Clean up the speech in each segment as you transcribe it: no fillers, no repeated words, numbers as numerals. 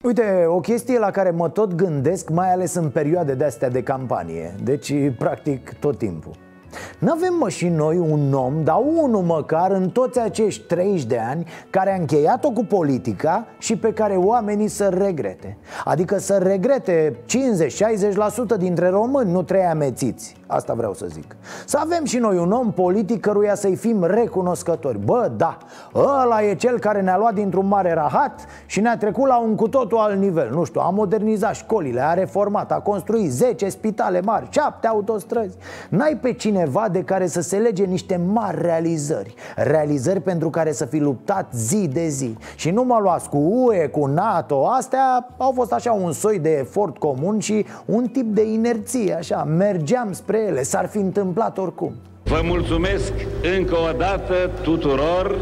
Uite, o chestie la care mă tot gândesc, mai ales în perioade de-astea de campanie. Deci, practic, tot timpul. N-avem, mă, și noi un om, dar unul măcar în toți acești 30 de ani, care a încheiat-o cu politica și pe care oamenii să regrete. Adică să regrete 50-60% dintre români, nu 3 amețiți. Asta vreau să zic. Să avem și noi un om politic căruia să-i fim recunoscători. Bă, da, ăla e cel care ne-a luat dintr-un mare rahat și ne-a trecut la un cu totul alt nivel. Nu știu, a modernizat școlile, a reformat, a construit 10 spitale mari, 7 autostrăzi. N-ai pe cineva de care să se lege niște mari realizări. Realizări pentru care să fi luptat zi de zi. Și nu mă luați cu UE, cu NATO. Astea au fost așa un soi de efort comun și un tip de inerție, așa. Mergeam spre ele, s-ar fi întâmplat oricum. Vă mulțumesc încă o dată tuturor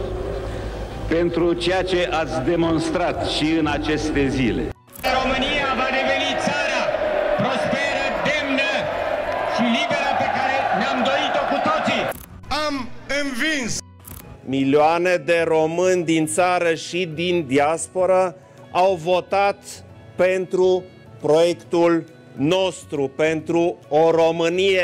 pentru ceea ce ați demonstrat și în aceste zile. România va deveni țara prosperă, demnă și liberă pe care ne-am dorit-o cu toții. Am învins! Milioane de români din țară și din diasporă au votat pentru proiectul nostru, pentru o Românie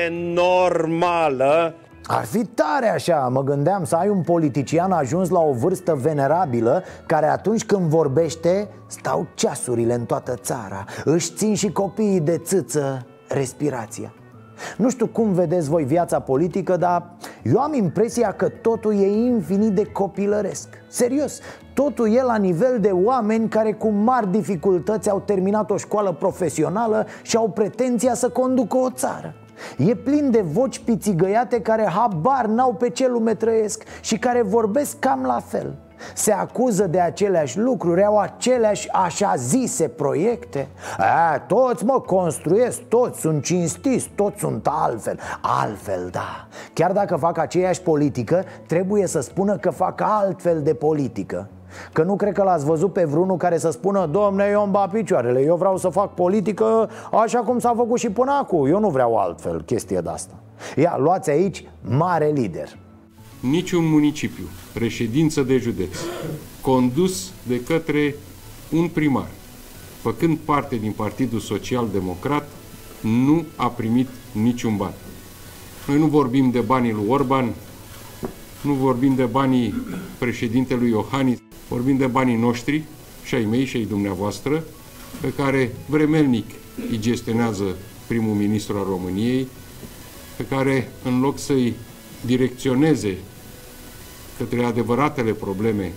normală. Ar fi tare așa, mă gândeam, să ai un politician ajuns la o vârstă venerabilă, care atunci când vorbește stau ceasurile în toată țara, își țin și copiii de țâță respirația. Nu știu cum vedeți voi viața politică, dar eu am impresia că totul e infinit de copilăresc. Serios, totul e la nivel de oameni care cu mari dificultăți au terminat o școală profesională și au pretenția să conducă o țară. E plin de voci pițigăiate care habar n-au pe ce lume trăiesc și care vorbesc cam la fel. Se acuză de aceleași lucruri, au aceleași așa zise proiecte. Toți, mă, construiesc, toți sunt cinstiți, toți sunt altfel. Altfel, da. Chiar dacă fac aceeași politică, trebuie să spună că fac altfel de politică. Că nu cred că l-ați văzut pe vreunul care să spună: domne, eu îmi bat picioarele, eu vreau să fac politică așa cum s-a făcut și până acum, eu nu vreau altfel chestie de-asta. Ia, luați aici mare lider. Niciun municipiu, reședință de județ, condus de către un primar, făcând parte din Partidul Social Democrat, nu a primit niciun ban. Noi nu vorbim de banii lui Orban, nu vorbim de banii președintelui Iohannis, vorbim de banii noștri, și ai mei și ai dumneavoastră, pe care vremelnic îi gestionează primul ministru al României, pe care, în loc să-i direcționeze către adevăratele probleme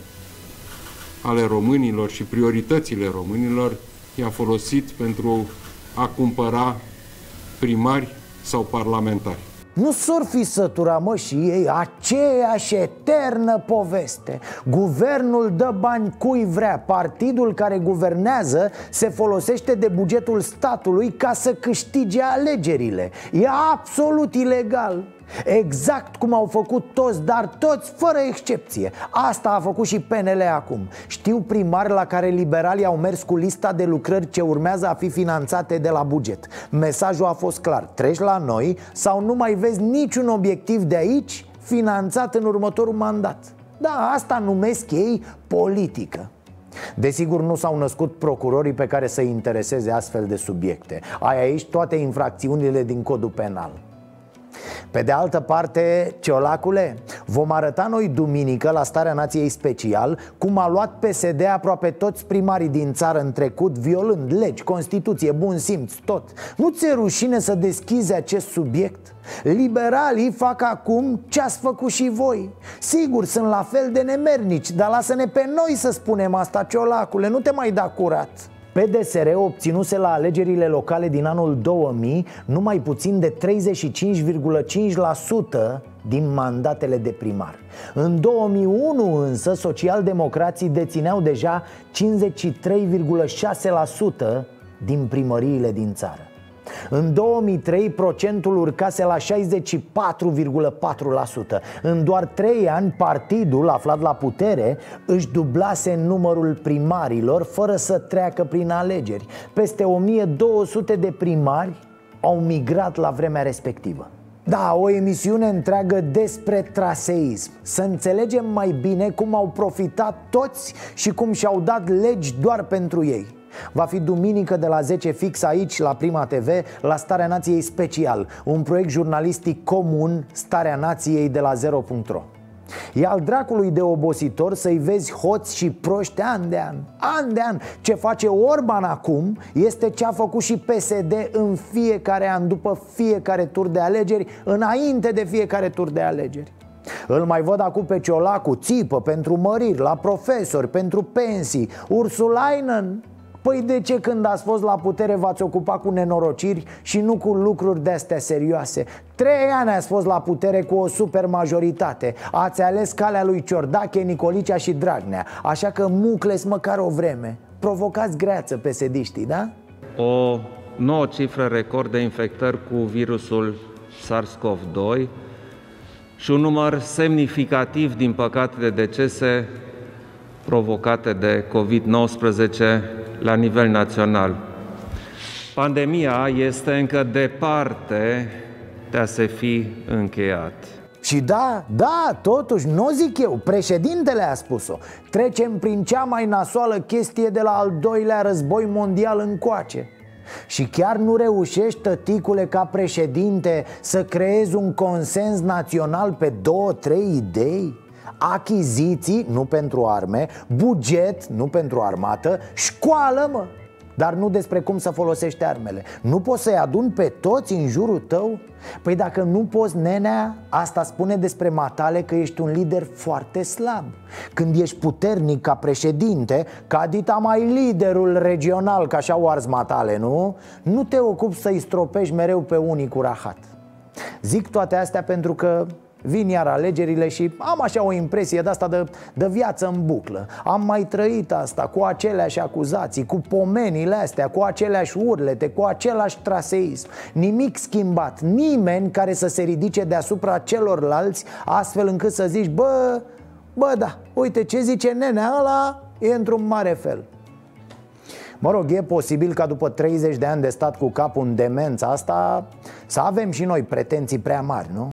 ale românilor și prioritățile românilor, i-a folosit pentru a cumpăra primari sau parlamentari. Nu s-or fi sătura, mă, și ei aceeași eternă poveste. Guvernul dă bani cui vrea. Partidul care guvernează se folosește de bugetul statului ca să câștige alegerile. E absolut ilegal. Exact cum au făcut toți, dar toți fără excepție. Asta a făcut și PNL acum. Știu primari la care liberalii au mers cu lista de lucrări ce urmează a fi finanțate de la buget. Mesajul a fost clar: treci la noi sau nu mai vezi niciun obiectiv de aici finanțat în următorul mandat. Da, asta numesc ei politică. Desigur, nu s-au născut procurorii pe care să-i intereseze astfel de subiecte. Ai aici toate infracțiunile din codul penal. Pe de altă parte, Ciolacule, vom arăta noi duminică la Starea Nației Special cum a luat PSD aproape toți primarii din țară în trecut, violând legi, Constituție, bun simț, tot. Nu ți-e rușine să deschizi acest subiect? Liberalii fac acum ce ați făcut și voi. Sigur, sunt la fel de nemernici, dar lasă-ne pe noi să spunem asta, Ciolacule, nu te mai da curat. PDSR obținuse la alegerile locale din anul 2000 numai puțin de 35,5% din mandatele de primar. În 2001 însă socialdemocrații dețineau deja 53,6% din primăriile din țară. În 2003 procentul urcase la 64,4%. În doar 3 ani partidul aflat la putere își dublase numărul primarilor fără să treacă prin alegeri. Peste 1200 de primari au migrat la vremea respectivă. Da, o emisiune întreagă despre traseism. Să înțelegem mai bine cum au profitat toți și cum și-au dat legi doar pentru ei. Va fi duminică de la 10 fix aici, la Prima TV, la Starea Nației Special, un proiect jurnalistic comun, Starea Nației de la Zero.ro. E al dracului de obositor să-i vezi hoți și proști an de an. An de an. Ce face Orban acum este ce a făcut și PSD în fiecare an, după fiecare tur de alegeri, înainte de fiecare tur de alegeri. Îl mai văd acum pe Ciolacu, țipă pentru măriri la profesori, pentru pensii. Ursulainen, păi de ce când ați fost la putere v-ați ocupat cu nenorociri și nu cu lucruri de-astea serioase? 3 ani ați fost la putere cu o supermajoritate. Ați ales calea lui Ciordache, Nicolicea și Dragnea. Așa că mucles măcar o vreme. Provocați greață PSD-știi, da? O nouă cifră record de infectări cu virusul SARS-CoV-2 și un număr semnificativ, din păcate, de decese provocate de COVID-19 la nivel național. Pandemia este încă departe de a se fi încheiat. Și da, totuși, nu zic eu, președintele a spus-o. Trecem prin cea mai nasoală chestie de la al doilea război mondial încoace. Și chiar nu reușești, tăticule, ca președinte să creezi un consens național pe 2-3 idei? Achiziții, nu pentru arme, buget, nu pentru armată, școală, mă! Dar nu despre cum să folosești armele. Nu poți să-i aduni pe toți în jurul tău? Păi dacă nu poți, nenea, asta spune despre matale că ești un lider foarte slab. Când ești puternic ca președinte, ca dita mai liderul regional, că așa o arzi matale, nu? Nu te ocupi să-i stropești mereu pe unii cu rahat. Zic toate astea pentru că vin iar alegerile și am așa o impresie de-asta de viață în buclă. Am mai trăit asta cu aceleași acuzații, cu pomenile astea, cu aceleași urlete, cu același traseism. Nimic schimbat, nimeni care să se ridice deasupra celorlalți astfel încât să zici: bă, da, uite ce zice nenea ăla, e într-un mare fel. Mă rog, e posibil ca după 30 de ani de stat cu capul în demența asta să avem și noi pretenții prea mari, nu?